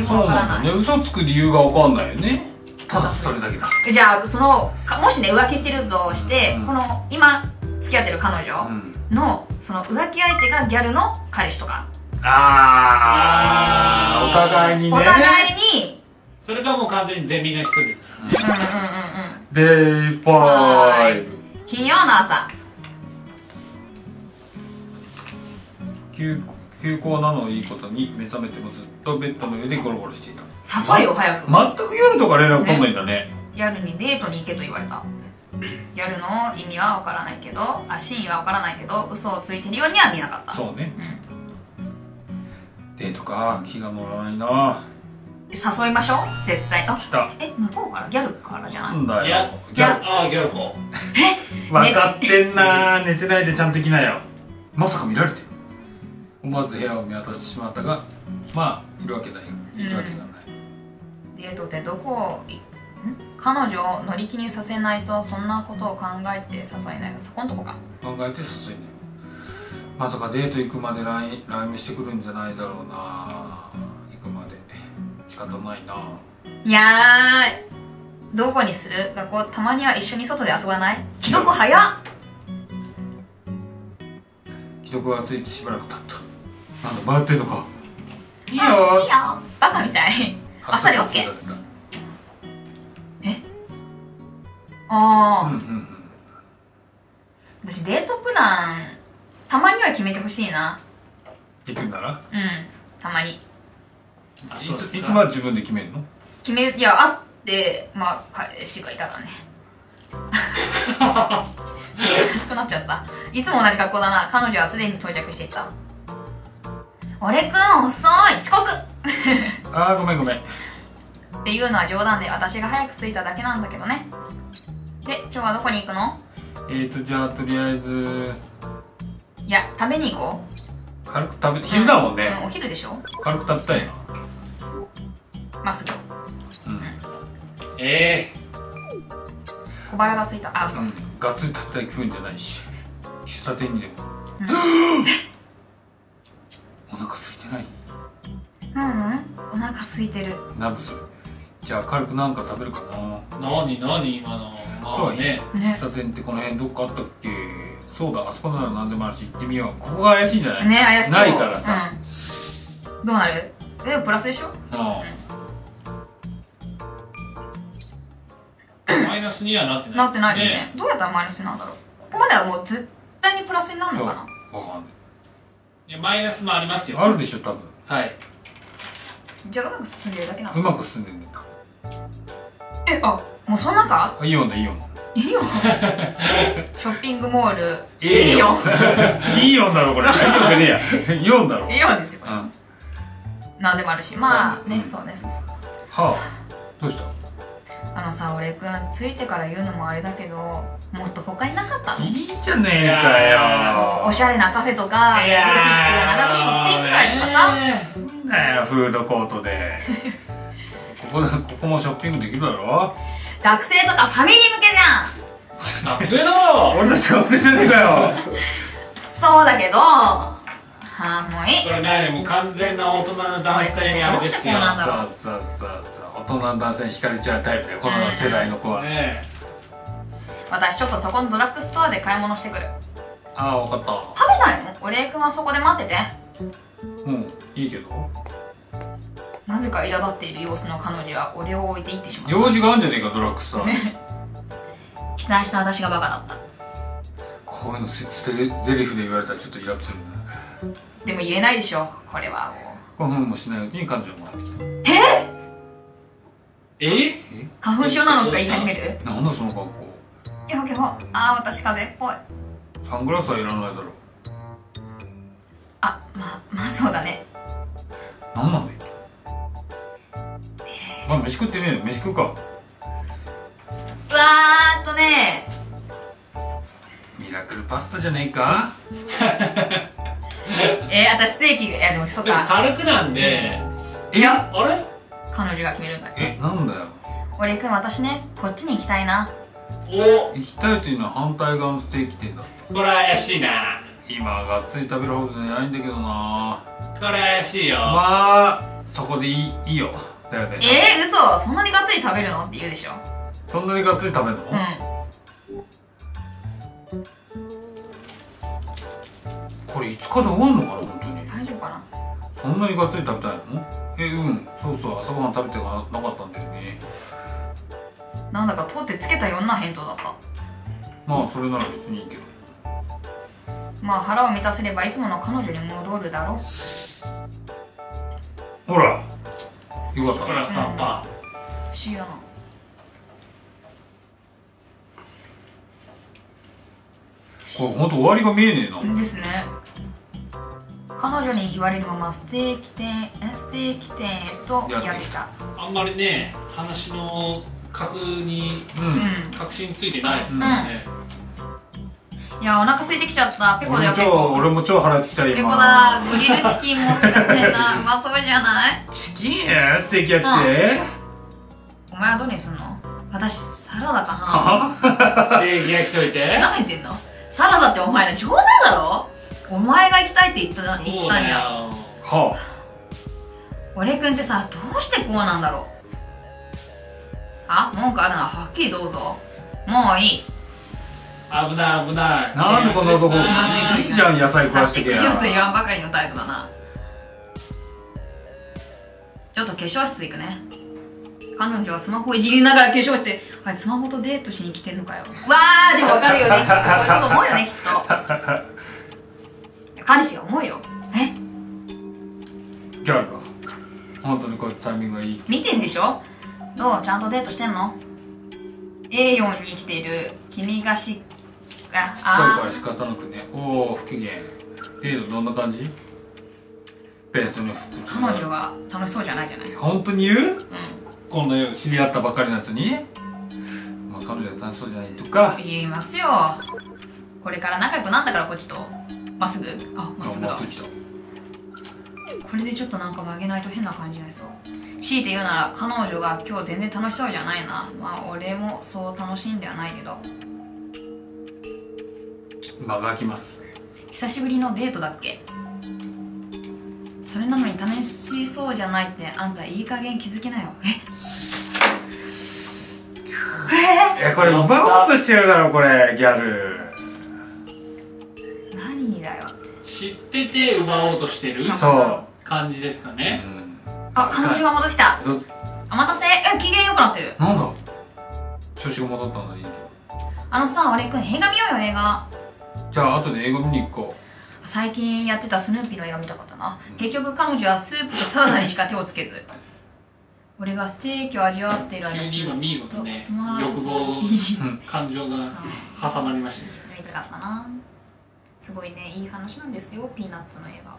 わからない。 そうなんだね。嘘つく理由がわかんないよね。ただそれだけだ。 じゃあもしね浮気してるとして、この今付き合ってる彼女のその浮気相手がギャルの彼氏とか、 お互いにね。 お互いにそれがもう完全にゼミの人ですよね。 デイファイブ。 金曜の朝、 休校なのをいいことに目覚めてもずっとベッドの上でゴロゴロしていた。 誘いを早く。 全く夜とか連絡来ないんだね。 ギャルにデートに行けと言われた。ギャルの意味は分からないけど、真意は分からないけど、嘘をついてるようには見えなかった。 そうね。デートか、気が乗らないな。 誘いましょう絶対。 来た。 向こうからギャルからじゃない？ なんだよ。 ギャル子。 分かってんな。寝てないでちゃんと行きなよ。まさか見られてる。思わず部屋を見渡してしまったが、まあいるわけだよ。いるわけがない。 デートってどこ彼女を乗り気にさせないと、そんなことを考えて誘えない。そこんとこか。 考えて誘いね。まさかデート行くまで LINE してくるんじゃないだろうな。行くまで仕方ないな。 いやどこにする？学校たまには一緒に外で遊ばない？既読早っ。 既読がついてしばらく経った。なんだ回ってんのか。いいよいいよ。バカみたい。あっさり OK。私デートプランたまには決めてほしいな。 行くんなら？ たまに。 いつまで自分で決めるの？ いや、あってまあ彼氏がいたらね。悲しくなっちゃった。いつも同じ格好だな。彼女はすでに到着していた。俺くん遅い、遅刻。 ごめんっていうのは冗談で、私が早く着いただけなんだけどね。で、今日はどこに行くの？ じゃあとりあえず、 いや、食べに行こう。軽く食べ、昼だもんね。 お昼でしょ。 軽く食べたいな。 まっすぐ。小腹が空いた。そう。 がっつり食べたい気分じゃないし、喫茶店にでも。お腹空いてない？ お腹空いてる。 なんでそれ。じゃあ軽くなんか食べるかな。 何今の。まあね。 喫茶店ってこの辺どっかあったっけ？そうだ、あそこなら何でもあるし行ってみよう。ここが怪しいんじゃない？ ね、怪しそう。 ないからさ。 どうなる？プラスでしょ？ マイナスにはなってない。 なってないですね。どうやったらマイナスなんだろう。ここまではもう絶対にプラスになるのかな。 わかんない。 いや、マイナスもありますよ。 あるでしょ多分。 はい。 じゃあうまく進んでるだけなの？ うまく進んでんだよ。もうそんなか？ イオンだイオン。 イオン。ショッピングモール。 イオン。イオンだろこれ。イオンじゃねえや。イオンだろ。 イオンですよ。なんでもあるし、まあね、そうね、そう。 はあ。どうした？ さ、俺くんついてから言うのもあれだけど、もっと他になかったの？ いいじゃねえかよ。 おしゃれなカフェとか、エレティックが並ぶショッピング街とかさ。 なんだよ、フードコートで。ここもショッピングできるだろ。 学生とかファミリー向けじゃん。 学生だろ。 俺たち学生じゃねえかよ。 そうだけど、もういい。 これね、もう完全な大人の男性にあれですよ。 そう大人の男性に惹かれちゃうタイプで、この世代の子は。 私ちょっとそこのドラッグストアで買い物してくる。 分かった。 食べないの？お礼くんはそこで待ってて。 いいけど。 なぜか苛立っている様子の彼女は俺を置いて行ってしまった。 用事があるんじゃねえか、ドラッグストア。 期待した私がバカだった。 こういうのゼリフで言われたらちょっとイラッとするね。 でも言えないでしょ、これは。 5分もしないうちに彼女をもらってきた。 花粉症なのとか言い始める？ なんだその格好。 私風邪っぽい。 サングラスはいらないだろ。 まあそうだね。 なんなんだよ。飯食ってねえよ。飯食うか。ミラクルパスタじゃねえか。 私ステーキ、でもそうか。 軽くなんで。 いや、 あれ？ 彼女が決めるんだって。 なんだよ。 俺くん、私ね、こっちに行きたいな。 行きたいというのは反対側のステーキ店だ。 これ怪しいな。 今がっつり食べるほどじゃないんだけどな。 これ怪しいよ。 まあそこでいいよだよね。 嘘、そんなにがっつり食べるのって言うでしょ。 そんなにがっつり食べるの？これ5日で終わんのかな本当に。 大丈夫かな。 そんなにがっつり食べたいの？そうそう、朝ごはん食べてなかったんだよね。 なんだか取ってつけたような返答だった。 まあそれなら別にいいけど。 まあ腹を満たせればいつもの彼女に戻るだろう。 ほらよかったほら3%。 不思議だな。 これほんと終わりが見えねえな。 ですね。彼女に言われるままステーキ店へとやってきた。 あんまりね、話の確信ついてないですからね。 いや、お腹空いてきちゃった。ペコだよ、ペコ。 俺も超腹減ってきた今。 ペコだ。グリルチキンも好きだったよな。うまそうじゃない？ チキンステーキ焼きて。 お前はどれにすんの？私サラダかステーキ焼きといて。 な。舐めてんの？サラダってお前の冗談だろ？お前が行きたいって言ったんじゃん。 はあ。 俺くんってさ、どうしてこうなんだろう。あ、文句あるならはっきりどうぞ。もういい。 危ない危ない。 なんでこんな男いいじゃん、野菜食わしてけや。 さしてくよと言わんばかりの態度だな。ちょっと化粧室行くね。彼女はスマホをいじりながら化粧室へ。あれ、スマホとデートしに来てるのかよ。わー、でも分かるよね、きっと。そういうこと思うよね、きっと。彼氏が思うよ。 ギャルか。本当にこういうタイミングがいい。 見てんでしょ。どう？ちゃんとデートしてんの？ A4 に来ている君がし疲れから仕方なくね。おお、不機嫌。デートどんな感じ？別に彼女が楽しそうじゃないじゃない。 本当に言う？こんな知り合ったばっかりのやつに、まあ、彼女が楽しそうじゃないとか言いますよ。これから仲良くなったからこっちとまっすぐ。あ、まっすぐだ。これでちょっとなんか曲げないと変な感じになりそう。強いて言うなら彼女が今日全然楽しそうじゃないな。まあ俺もそう楽しいんではないけど。 間が空きます。 久しぶりのデートだっけ？それなのに楽しそうじゃないってあんたいい加減気づきなよ。 これ奪おうとしてるだろこれギャル。 何だよって。 知ってて奪おうとしてる感じですかね。 あ、彼女が戻ってきた。お待たせ。機嫌良くなってる。 なんだ調子が戻ったんだ。いい。 あのさ、俺くん映画見ようよ。映画。 じゃあ後で映画見に行こう。 最近やってたスヌーピーの映画見たかったな。結局彼女はスープとサラダにしか手をつけず、俺がステーキを味わっている間に急に今見事ね、欲望感情が挟まりましたね。 見たかったな。すごいね、いい話なんですよ、ピーナッツの映画。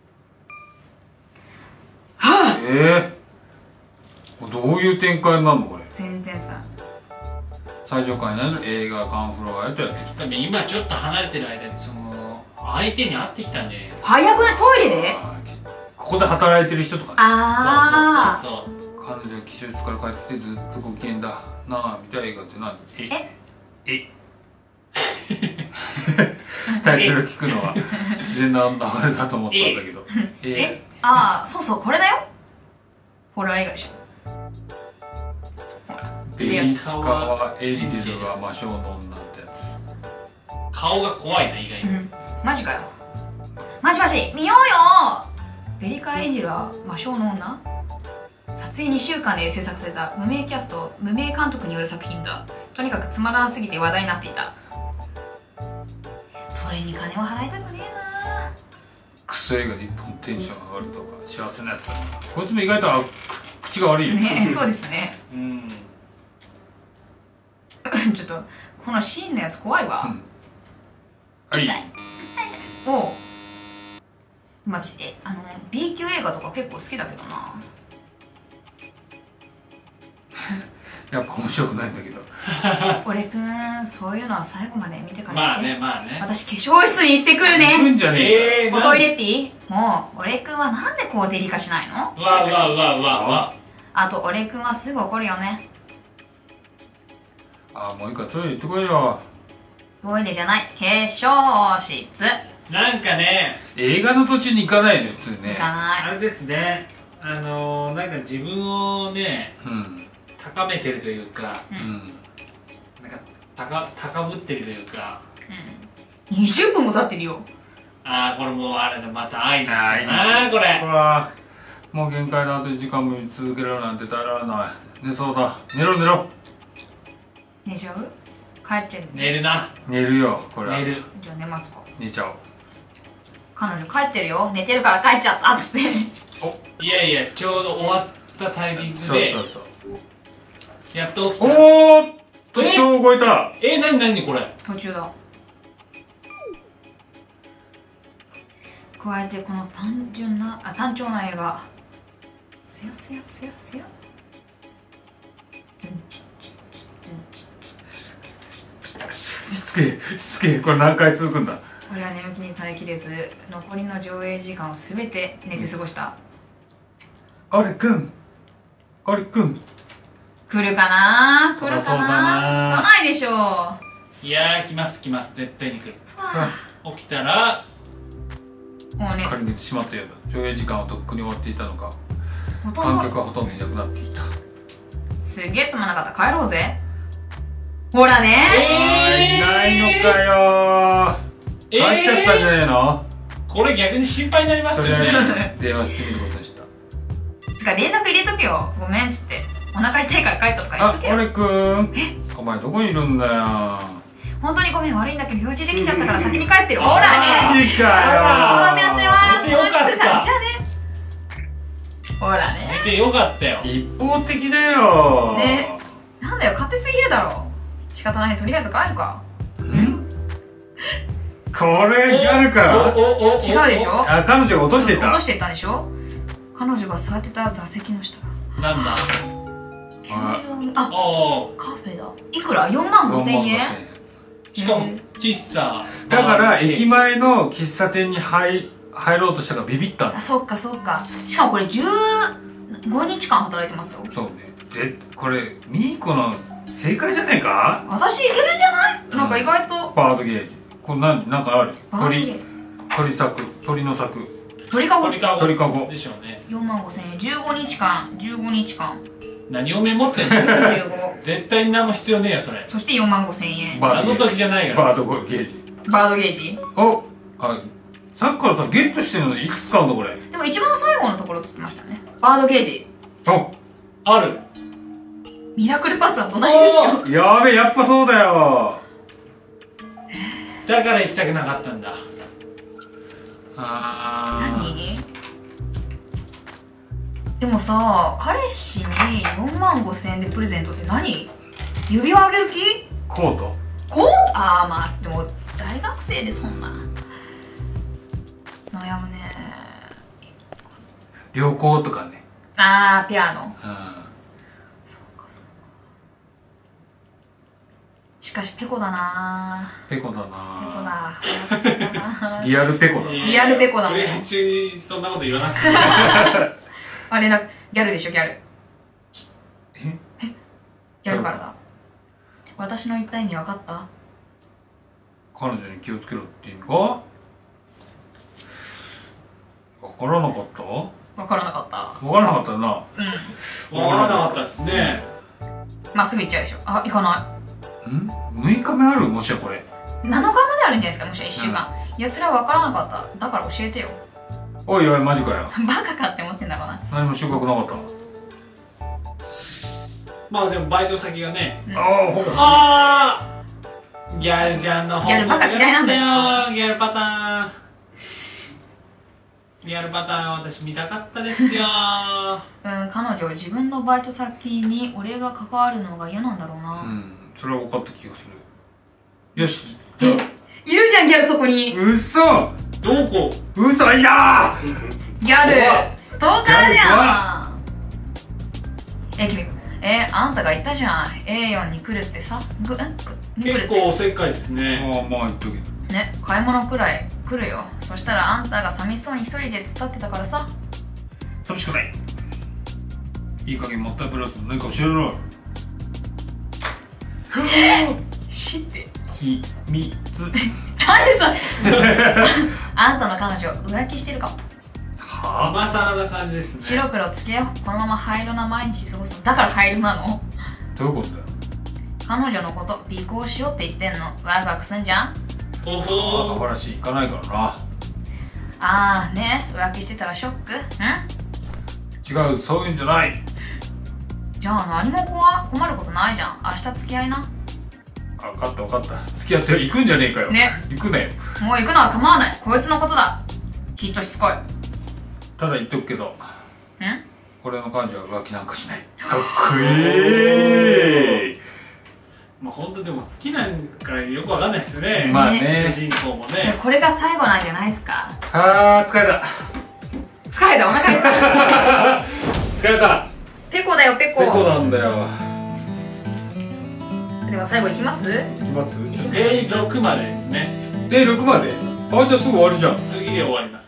どういう展開になるのこれ。 全然つかない。 最上階にある映画館フロアへとやってきた。 今ちょっと離れてる間に相手に会ってきたんじゃないですか。 早くない？トイレで？ ここで働いてる人とかね。 そうそうそうそう。 彼女は気象室から帰ってきてずっとご機嫌だなあ。見たい映画って何？タイトル聞くのは自然な流れだと思ったんだけど。 そうそう、これだよ。ホラー映画でしょ。 ベリカワエンジェルが魔性の女ってやつ。 顔が怖いな、意外に。 マジかよ。マジ見ようよ。ベリカエンジェルは魔性の女。撮影2週間で制作された無名キャスト無名監督による作品だ。とにかくつまらなすぎて話題になっていた。それに金は払いたくねえな。 クソ映画で一本テンション上がるとか幸せなやつ。こいつも意外と口が悪いよね。そうですね。ちょっとこのシーンのやつ怖いわ。 はい。 おう。マジB 級映画とか結構好きだけどな。 やっぱ面白くないんだけど。 俺くん、そういうのは最後まで見てから言って。 まあね。 私化粧室に行ってくるね。 行くんじゃねえおトイレっていい？もう俺くんはなんでこうデリカしないの？ わ。 あと俺くんはすぐ怒るよね。 もういいか、トイレ行ってこいよ。 トイレじゃない、化粧室。 なんかね、 映画の途中に行かないね、普通ね。 行かない。 あれですね、 なんか自分をね、 うん、 高めてるというか、 うん、 なんか高ぶってるというか、 20分も経ってるよ。 ああ、これもうあれだ、また愛ああ、いいなこれ。 ほら、もう限界だ。あと1時間も見続けられるなんて耐えられない。寝そうだ。寝ろ寝ろ。 寝ちゃう？帰っちゃう。 寝るな。 寝るよ、これは。 寝る。 じゃあ寝ますか。 寝ちゃおう。 彼女帰ってるよ。寝てるから帰っちゃったっつって。 いやいや、ちょうど終わったタイミングで、 そうやっと起きた。 おーっと、今日動いた。 なにこれ。 途中だ。加えてこの単調な映画。すやすやすやすや。 しつけ、これ何回続くんだ。 俺は眠気に耐えきれず、残りの上映時間をすべて寝て過ごした。 あれくん。来るかな？ そうだな。 来ないでしょう。 いやー、来ます、絶対に来る。起きたら、 もうね、 しっかり寝てしまったようだ。上映時間はとっくに終わっていたのか。観客はほとんどいなくなっていた。 すげえつまんなかった。帰ろうぜ。ほらねいないのかよー。帰っちゃったんじゃねえの？ これ逆に心配になりますよね。 電話してみることにした。 つか連絡入れとけよ。ごめんっつって。お腹痛いから帰ったとか言っとけよ。 俺くん。お前どこにいるんだよ。 本当にごめん、悪いんだけど用事できちゃったから先に帰ってる。ほらね。 マジかよ。 お見合わせはそのキスなんじゃね。ほらね。 寝てよかったよ。 一方的だよ。 ね、なんだよ、勝手すぎるだろ。仕方ない、とりあえず帰るか。 これギャルか。 違うでしょ。 彼女が落としてた。 落としてったんでしょ。彼女が座ってた座席の下。 なんだ。 カフェだ。いくら？4万5千円。 しかも喫茶だから駅前の喫茶店に入ろうとしたからビビったの。 あ、そっか。しかもこれ15日間働いてますよ。 そうね。これミーコの正解じゃねえか。 私いけるんじゃない？なんか意外と。 バードゲージ。これなんかある？鳥の柵。 鳥かごでしょうね。 4万5千円。15日間。 何をメモってんの？絶対に何も必要ねえよそれ。 そして4万5千円。 謎解きじゃないから。 バードゲージ。さっきからさゲットしてるのにいくつ使うんだこれ。 でも一番最後のところって言ってましたね。バードゲージ。 ある。 ミラクルパスは隣ですよ。 やべえ、やっぱそうだよ。 だから行きたくなかったんだ。 何？でもさ、彼氏に4万5千円でプレゼントって何？指輪あげる気？ コート。 まあでも大学生でそんな悩むね。 旅行とかね。 ペアの。そうか。しかしペコだな。 ペコだ。 リアルペコだもん。 プレイ中にそんなこと言わなくて。 あれな、ギャルでしょ、ギャル。ギャルからだ。私の言った意味分かった？ 彼女に気をつけろって意味か？分からなかったな。 分からなかったですね。 まっすぐ行っちゃうでしょ。行かない。 6日目ある？もしやこれ 7日目であるんじゃないですか。もしや1週間。いや、それは分からなかった。だから教えてよ。 おいマジかよ。 バカかって思ってんだろうな。 何も収穫なかった。 まあでもバイト先がね。ギャルちゃんの方。 ギャルバカ嫌いなんだよ。ギャルパターン私見たかったですよ。 彼女自分のバイト先に俺が関わるのが嫌なんだろうな。 それは分かった気がする。よし。 いるじゃんギャルそこに。 うそ。 どこ？ うそいやギャルストーカーじゃん。君あんたが言ったじゃん A4 に来るってさ。 結構おせっかいですね。 まあ言っとけね。買い物くらい来るよ。そしたらあんたが寂しそうに一人で突っ立ってたからさ。 寂しくない。いい加減もったいぶらず何か教えろ。 知って秘密。 何それ。あんたの彼女浮気してるかも。 はか？ 今更な感じですね。 白黒つけよう。このまま灰色な毎日過ごす。だから灰色なの？ どういうことだよ。 彼女のこと尾行しようって言ってんの。ワクワクすんじゃん。 ほほ赤らしい行かないからな。 あーね、浮気してたらショック？ 違う、そういうんじゃない。 じゃあ何も困ることないじゃん。明日付き合いな。 分かった分かった。付き合って行くんじゃねえかよ。 ね。 行くね。 もう行くのは構わない。こいつのことだ。きっとしつこい。 ただ言っとくけど、俺の彼女は浮気なんかしない。かっこいい。 まあ本当でも好きなんかよくわかんないですね。 まあね。 主人公もね。 これが最後なんじゃないですか。 あー、疲れた。 疲れた、お腹いった。 疲れた。 ペコだよ、ペコ。 ペコなんだよ。 では最後いきます？ いきます？ 6までですね。 で、6まで。あ、じゃあすぐ終わりじゃん。 次で終わります。